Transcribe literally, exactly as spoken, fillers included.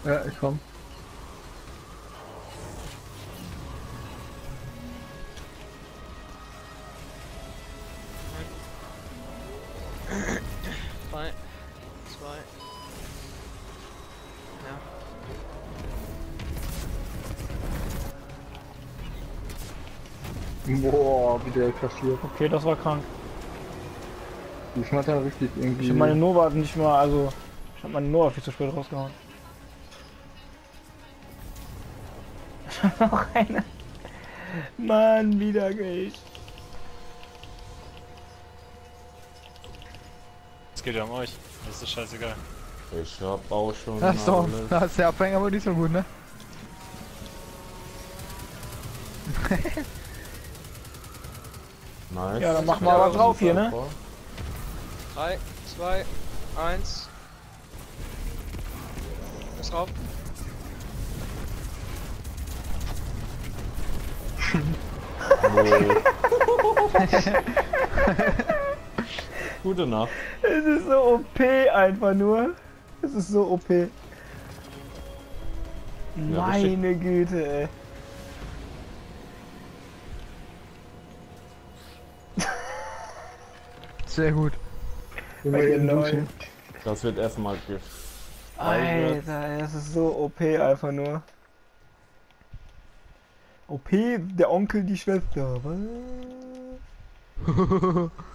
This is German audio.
Ja, ich komm. Drei, zwei. Ja. Boah, wie der kassiert. Okay, das war krank. Diesmal hat er richtig irgendwie. Ich habe meine Nova nicht mal, also ich habe meine Nova viel zu spät rausgehauen. Noch eine. Mann, wieder Geld. Es geht ja um euch. Das ist scheißegal. Ich hab auch schon Das ist doch, alles. da ist der Abhänger aber nicht so gut, ne? Nice. Ja, dann mach mal was drauf hier, ne? Drei, zwei, eins. Ist drauf. Gute Nacht. Es ist so O P einfach nur. Es ist so O P. Ja, Meine Güte, ey. Sehr gut. Immer Ey, eben lol. duschen. Das wird erstmal gefeiert. Alter, das ist so O P einfach nur. O P, der Onkel, die Schwester. Was?